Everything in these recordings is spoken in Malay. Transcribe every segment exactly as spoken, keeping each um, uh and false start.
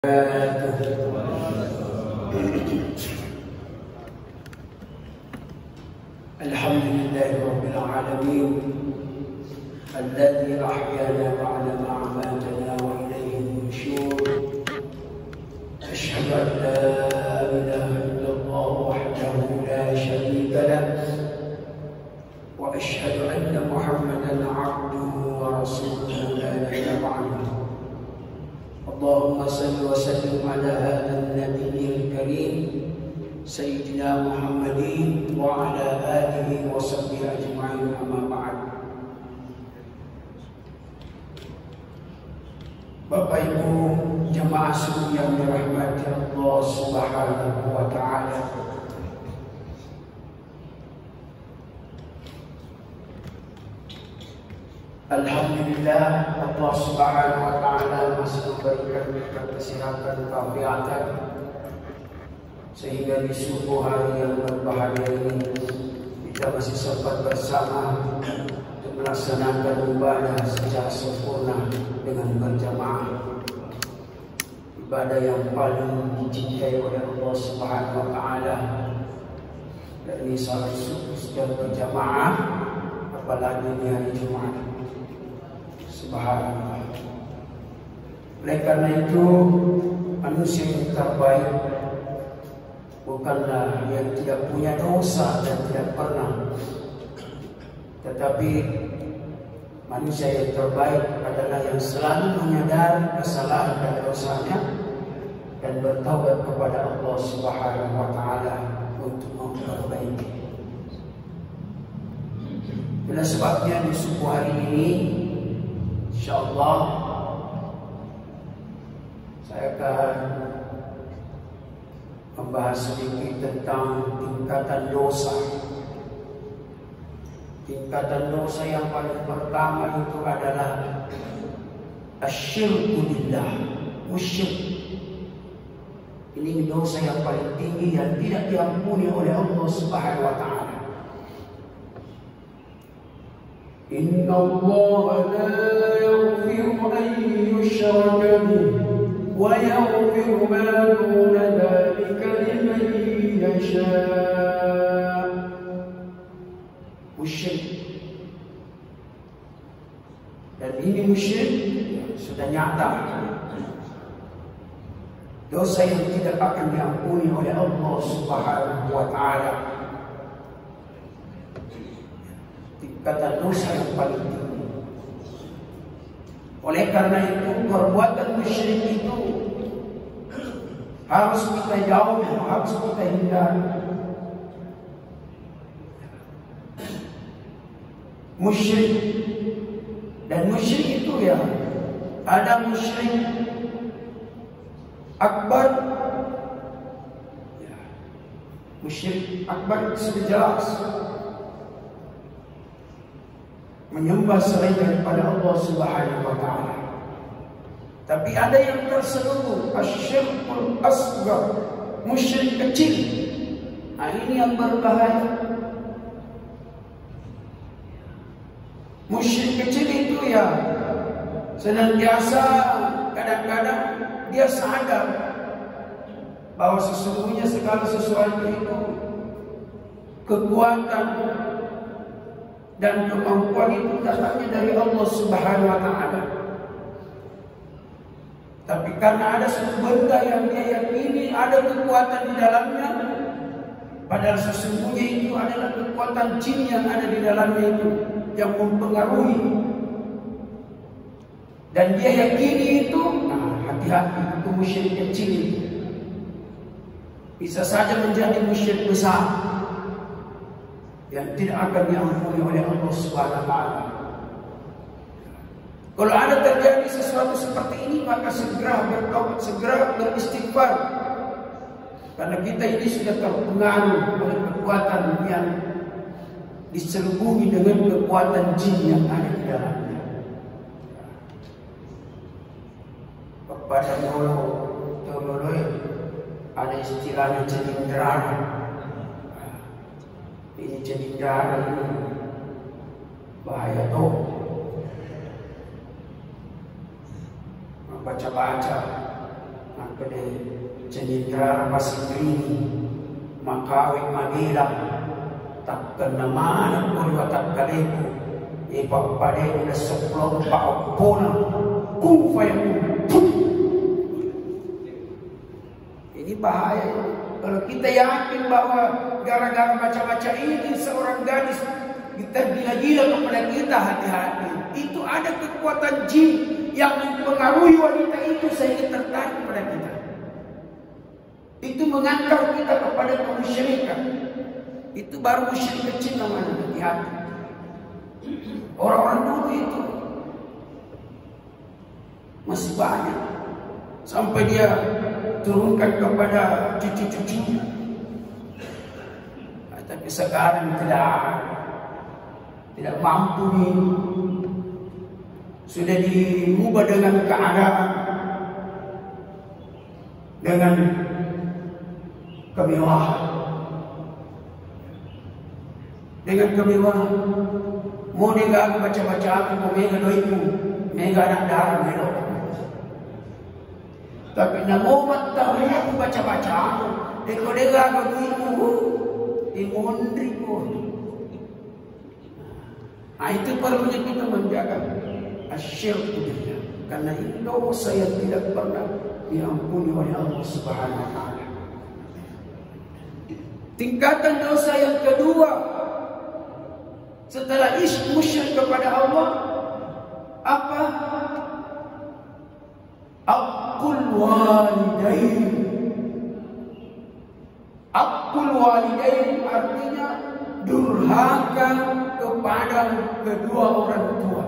Alhamdulillahi Rabbil Alamin Alladhi ahyana ba'da ma amatana wa ilayhi nusyur. Ashhadu an la ilaha illallah wahdahu la sharika lah wa ashhadu anna Muhammadan abduhu wa rasuluhu la nabiyya ba'dahu. Allahumma salli wa sallim ala hadha an-nabiyil karim Sayyidina Muhammadin wa ala alihi wa sahbihi ajma'in, amma ba'd. Bapak Ibu jemaah sunnah yang dirahmati Allah Subhanahu wa taala. Alhamdulillah, Allah Subhanahu wa taala masih memberikan kita kesehatan dan keafiatan sehingga di subuh hari yang berbahagia ini kita masih sempat bersama untuk melaksanakan ibadah secara sempurna dengan berjamaah. Ibadah yang paling dicintai oleh Allah Subhanahu wa taala, dan ini salat subuh secara berjamaah, apalagi di hari Jumat. Subhanallah. Oleh karena itu, manusia yang terbaik bukanlah yang tidak punya dosa dan tidak pernah, tetapi manusia yang terbaik adalah yang selalu menyadari kesalahan dan dosanya dan bertaubat kepada Allah Subhanahu wa taala untuk memperbaiki. Itulah sebabnya di subuh hari ini insyaallah saya akan membahas sedikit tentang tingkatan dosa. Tingkatan dosa yang paling pertama itu adalah asyirku billah, musyrik. Ini dosa yang paling tinggi yang tidak diampuni oleh Allah Subhanahu wa taala. Inna Allah la yaghfiru an yushraka bihi wa yaghfiru ma duna dhalika liman yasha. Musyrik. Dan ini musyrik sudah nyata, dosa yang tidak akan diampuni oleh Allah Subhanahu wa taala. Kata dosa yang paling tinggi. Oleh karena itu, perbuatan musyrik itu harus kita jauhi, harus kita hindari. Musyrik, dan musyrik itu ya ada musyrik akbar. Ya, musyrik akbar itu sudah jelas, menyembah selain daripada Allah Subhanahu wa taala. Tapi ada yang terselubung, asyirkul asghar, musyrik kecil. Nah, ini yang berbahaya. Musyrik kecil itu ya senantiasa kadang-kadang dia sadar bahwa sesungguhnya segala sesuatu itu kekuatan dan kemampuan itu datangnya dari Allah Subhanahu wa taala. Tapi karena ada satu benda yang dia yakini ada kekuatan di dalamnya, padahal sesungguhnya itu adalah kekuatan jin yang ada di dalamnya itu yang mempengaruhi, dan dia yakini itu, nah hati-hati, itu musyrik kecil itu bisa saja menjadi musyrik besar yang tidak akan diampuni oleh Allah Subhanahu wa taala. Kalau ada terjadi sesuatu seperti ini, maka segera bertaubat, segera beristighfar, karena kita ini sudah terpengaruh oleh kekuatan yang diselubungi dengan kekuatan jin yang ada di dalamnya. Pada dulu, dulu ada istilahnya cenderan. Ini cenderan ini bahaya tuh. Baca-baca, nah, pada cenindra pasiprini makawin Manila takkan nama purwa takkaleku ipapade na soplong paupuna kung fayakun. Ini bahaya. Kalau kita yakin bahwa gara-gara baca-baca ini seorang gadis kita gila-gila kepada kita, hati-hati. Itu ada kekuatan jin yang mempengaruhi wanita itu sehingga tertarik kepada kita. Itu mengantar kita kepada kemusyrikan. Itu baru musyrik kecil namanya, hati-hati. Orang-orang dulu itu masih banyak sampai dia turunkan kepada cucu-cucunya. Nah, tapi sekarang tidak tidak mampu nih. Sudah diubah dengan keadaan, dengan kemewahan, dengan kemewahan. Mau nega baca-baca aku, mau mega doimu, mega anak darah melok. Tapi namo tahu aku baca-baca aku, deko-deko aku doimu, di mondri pun. Nah, itu perlunya kita menjaga asyirku billah, karena itu dosa yang tidak pernah diampuni oleh Allah Subhanahu wa taala. Tingkatan dosa yang kedua setelah isyrik musyrik kepada Allah, apa? Aqul walidain. Aqul walidain artinya durhaka kepada kedua orang tua.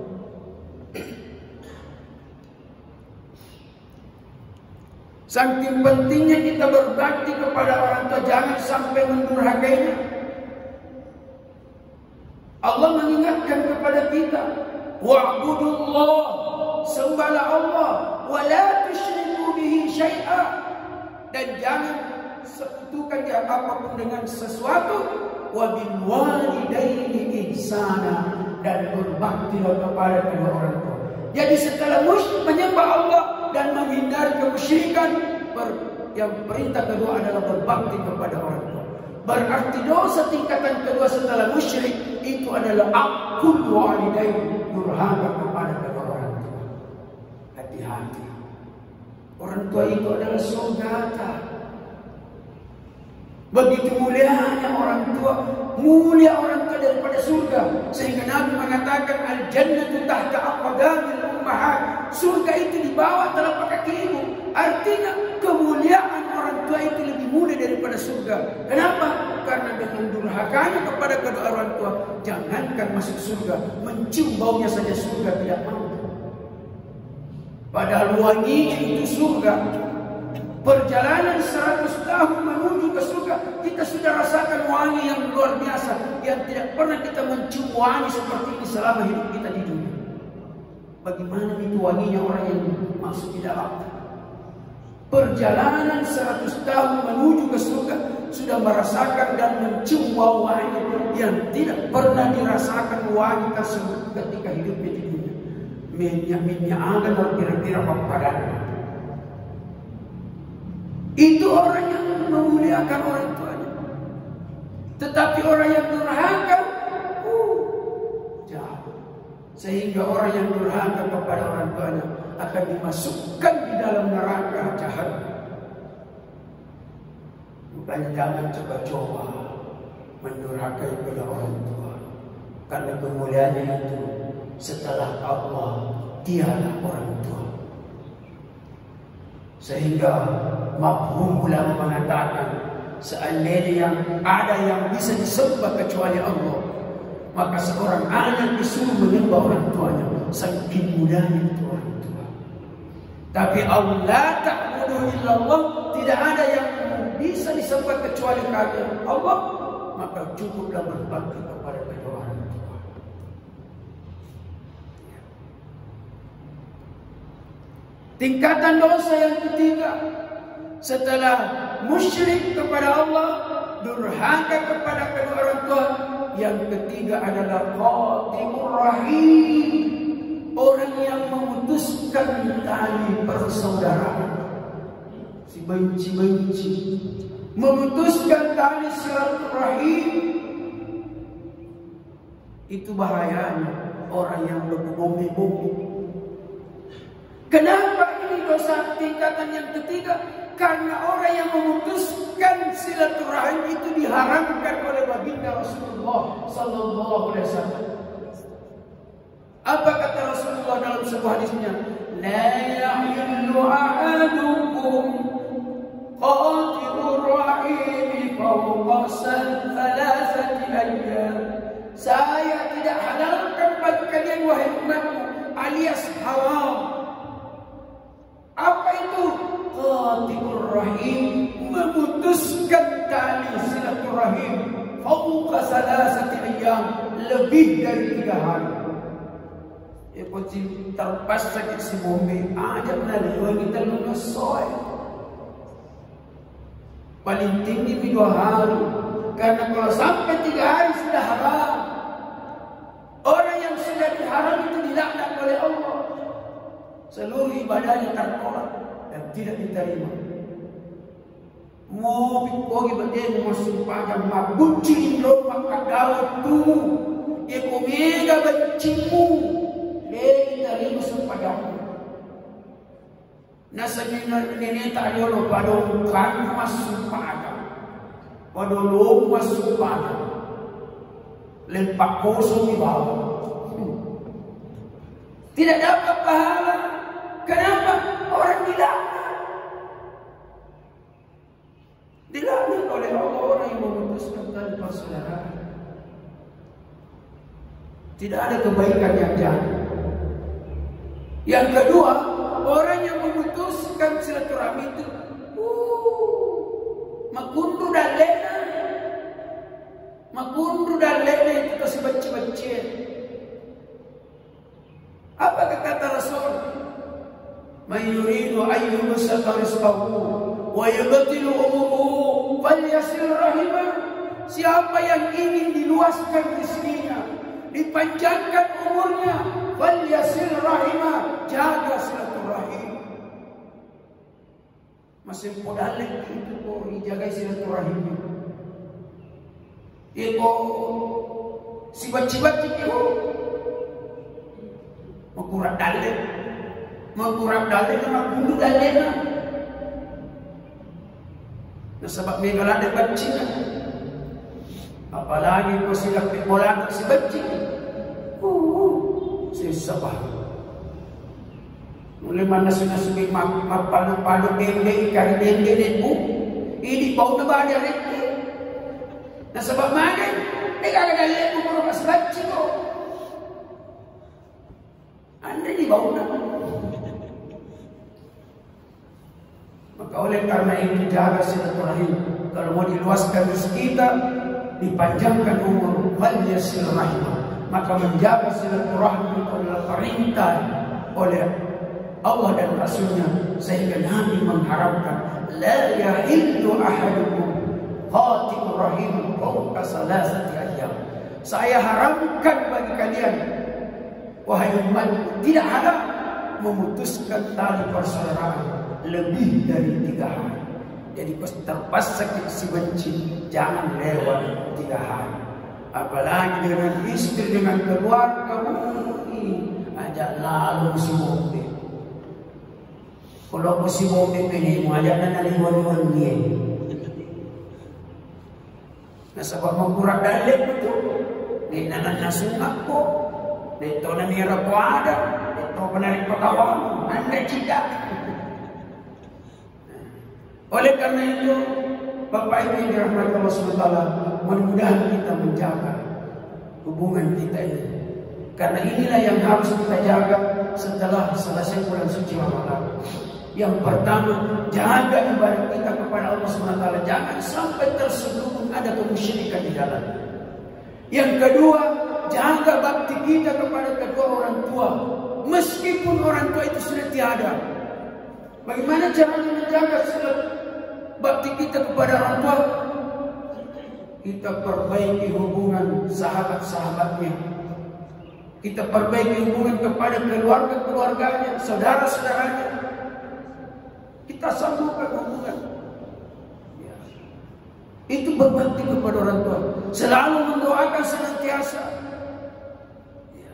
Saking pentingnya kita berbakti kepada orang tua, jangan sampai mendurhakainya. Allah mengingatkan kepada kita, wa'budullah, sembahlah Allah, wa la tusyriku bihi syai'a, dan jangan sekutukan dia apapun dengan sesuatu, wa bil walidaini ihsana, dan berbaktilah kepada kedua orang tua. Jadi setelah musyrik menyembah Allah dan menghindari kemusyrikan, yang perintah kedua adalah berbakti kepada orang tua. Berarti dosa tingkatan kedua setelah musyrik itu adalah aqul walidain, durhaka kepada kedua orang tua. Hati-hati. Orang tua itu adalah saudara. Begitu mulianya orang tua, mulia orang tua daripada surga. Sehingga Nabi mengatakan al-jannatu tahta aqdamil ummahat. Surga itu di bawah telapak kaki ibu. Artinya kemuliaan orang tua itu lebih mulia daripada surga. Kenapa? Karena dengan durhakanya kepada kedua orang tua, jangankan masuk surga, mencium baunya saja surga tidak mampu. Padahal wanginya itu surga. Perjalanan seratus tahun menuju ke surga, kita sudah rasakan wangi yang luar biasa, yang tidak pernah kita mencium wangi seperti ini selama hidup kita di dunia. Bagaimana itu wanginya orang yang masuk di dalam? Perjalanan seratus tahun menuju ke surga sudah merasakan dan mencium bau wangi yang tidak pernah dirasakan wangi tersebut ketika hidupnya di dunia. Minyak-minyak agan kira-kira papadannya. Itu orang yang memuliakan orang tuanya. Tetapi orang yang durhaka, uh, jahat. Sehingga orang yang durhaka kepada orang tuanya akan dimasukkan di dalam neraka jahat. Bukan jangan coba-coba mendurhakai kepada orang tua. Karena kemuliaannya itu setelah Allah, dialah orang tua. Sehingga mafhum ulama mengatakan, seandainya yang ada yang bisa disembah kecuali Allah, maka seorang anak disuruh menyembah orang tuanya, saking mudahnya itu orang tua. Tapi Allah ta'budu illallah, tidak ada yang bisa disembah kecuali kami Allah, maka cukuplah berbakti kepada kedua orang tua. Tingkatan dosa yang ketiga setelah musyrik kepada Allah, durhaka kepada kedua orang tua, yang ketiga adalah qatimur rahim, orang yang memutuskan tali persaudaraan. benci-benci, memutuskan tali silaturahim. Itu bahayanya orang yang berbombi-bombi. Kenapa ini dosa tingkatan yang ketiga? Karena orang yang memutuskan silaturahim itu diharamkan oleh baginda Rasulullah sallallahu alaihi wasallam. Apa kata Rasulullah dalam sebuah hadisnya? La yahillu ahadukum qatirur rahim fawqa thalathati ayyam. Saya tidak halalkan bagi kalian wahai umatku alias haram. Apa itu? Qatirur rahim, memutuskan tali silaturahim fawqa thalathati ayyam, lebih dari tiga hari. Ya kunci terpas sakit si bombe aja menalih kita lulus soy. Paling tinggi di dua hari. Karena kalau sampai tiga hari sudah haram. Orang yang sudah diharam itu dilaknat oleh Allah. Seluruh ibadahnya tertolak dan tidak diterima. Mau pergi berdiri masuk pada mabuci lo maka daud tu. Ia komega bencimu. Lei terima sepadamu. Nasabina nene tak ada lo padong kan masuk pada. Padong masuk pada. Lempak kosong di bawah. Tidak dapat pahala. Kenapa? Orang dilaknat. Dilaknat oleh Allah orang yang memutuskan tali persaudaraan. Tidak ada kebaikan yang jadi. Yang kedua, orang yang memutuskan silaturahmi itu uh, makundu dan lena. Makundu dan lena itu kasih baca-baca. Apa kata Rasul? Man yuridu an yubsata rizqahu wa yubtilu umuruhu falyasil rahimah. Siapa yang ingin diluaskan rezekinya, dipanjangkan umurnya, falyasil rahimah, jaga silaturahim. Masih podalek itu kok dijaga silaturahimnya. Iko si baci-baci itu mengkurang dalek, mengkurang dalek dengan bulu daleknya. Nah sebab mereka ada baci kan. Apalagi kau silap bola si baci. Uh, sesabah. Mulai mana sudah sudah mak palu-palu dendeng kari dendeng itu, ini bau nebah dia reti. Nah sebab mana? Ini kagak ada lihat umur pas baci kok. Anda di bau nebah. Maka oleh karena itu jaga silaturahim. Kalau mau diluaskan rezeki kita, dipanjangkan umur, falyasil rahimah. Maka menjaga silaturahmi itu adalah perintah oleh Allah dan Rasulnya, sehingga Nabi mengharapkan la yahillu ahadukum qatirur rahim fawqa thalathati ayyam. Saya haramkan bagi kalian wahai umat, tidak halal memutuskan tali persaudaraan lebih dari tiga hari. Jadi terpas sakit si benci, jangan lewat tiga hari. Apalagi dengan istri, dengan keluarga, ajak lalu si bombe. Kalau si bombe ini mau ajak nana liwan-liwan dia. Nah sebab mengkurang dalek betul. Ni nana nasungak ko, ni to na nira ko ada, ni to penarik pekawang, anda tidak. Oleh karena itu, Bapak Ibu yang dirahmati Allah subhanahu wa taala, mudah-mudahan kita menjaga hubungan kita ini. Karena inilah yang harus kita jaga setelah selesai bulan suci Ramadan. Yang pertama, jaga ibadah kita kepada Allah subhanahu wa taala, jangan sampai terselubung ada kemusyrikan di dalam. Yang kedua, jaga bakti kita kepada kedua orang tua, meskipun orang tua itu sudah tiada. Bagaimana caranya menjaga bakti kita kepada orang tua? Kita perbaiki hubungan sahabat-sahabatnya. Kita perbaiki hubungan kepada keluarga-keluarganya, saudara-saudaranya. Kita kita sambungkan hubungan. Ya. Itu berbakti kepada orang tua, selalu mendoakan senantiasa. Ya.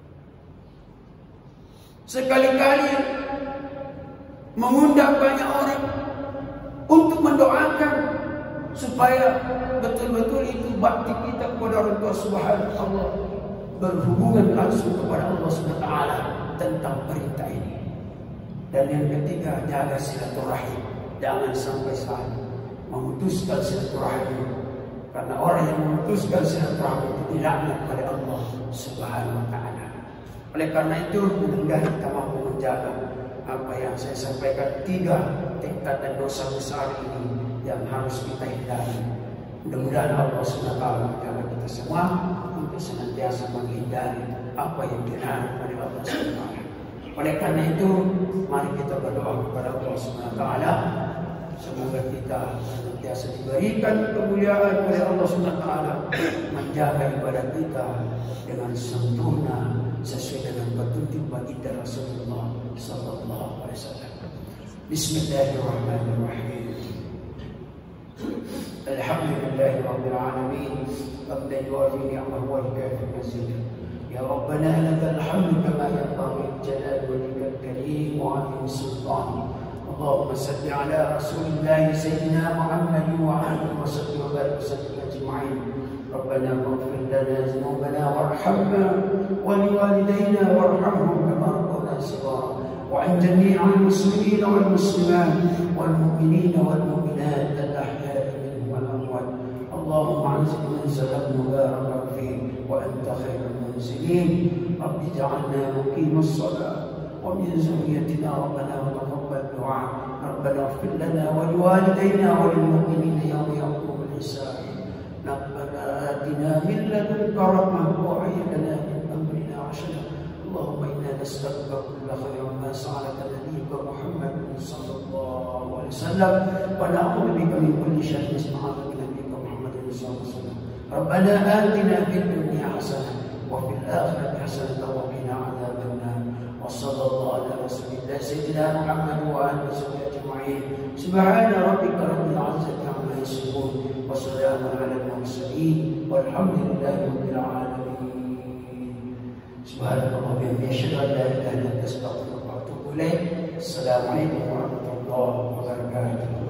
Sekali-kali mengundang banyak orang untuk mendoakan supaya betul-betul itu bakti kita kepada orang tua subhanahu wa ta'ala berhubungan langsung kepada Allah subhanahu wa ta'ala tentang perintah ini. Dan yang ketiga, jaga silaturahim. Jangan sampai saling memutuskan silaturahim, karena orang yang memutuskan silaturahim itu dilaknat oleh Allah subhanahu wa ta'ala. Oleh karena itu, mudah-mudahan kita mampu menjaga apa yang saya sampaikan, tiga tingkatan dosa besar ini yang harus kita hindari. Mudah-mudahan Allah subhanahu wa ta'ala menjaga kita semua untuk senantiasa menghindari apa yang dilarang oleh Allah subhanahu wa ta'ala. Oleh karena itu, mari kita berdoa kepada Allah subhanahu wa ta'ala, semoga kita senantiasa diberikan kemuliaan oleh Allah subhanahu wa ta'ala, menjaga ibadah kita dengan sempurna sesuai dengan petunjuk baginda Rasulullah sallallahu alaihi wasallam. Bismillahirrahmanirrahim. Alhamdulillahi rabbil alamin, hamdan yuwafi ni'amahu wa yukafi mazidah. Ya Rabbana lakal hamdu kama yanbaghi jalal wajhikal karim wa 'azimi sultanik. Allahumma salli ala Rasulillah sayyidina Muhammad wa alihi wa sahbihi wa barik wa sallim ajma'in. ربنا اغفر لنا ذنوبنا وارحمنا ولوالدينا وارحمهم كما ربونا صغارا وعن جميع المسلمين والمسلمات والمؤمنين والمؤمنات الأحياء منهم والأموات. اللهم انزل منزلا مباركا فيه وأنت خير المنزلين. رب اجعلنا مقيم الصلاة ومن ذريتنا ربنا وتقبل دعاء. ربنا اغفر لنا ولوالدينا وللمؤمنين يوم يقوم الحساب. ربنا آتنا من لدنك رحمة وهيئ لنا من أمرنا رشدا. اللهم إنا نسألك كل خير ما سألك نبيك محمد صلى الله عليه وسلم ونعوذ بك من كل شر استعاذك نبيك محمد صلى الله عليه وسلم. ربنا آتنا في الدنيا حسنة وفي الآخرة حسنة وقنا عذاب النار. وصلى الله على رسول الله سيدنا محمد وآله وصحبه أجمعين. سبحان ربك رب العزة عما يصفون وسلام على المرسلين والحمد لله رب العالمين. سبحانك اللهم وبحمدك أشهد أن لا إله إلا أنت أستغفرك وأتوب إليك. السلام عليكم ورحمة الله وبركاته.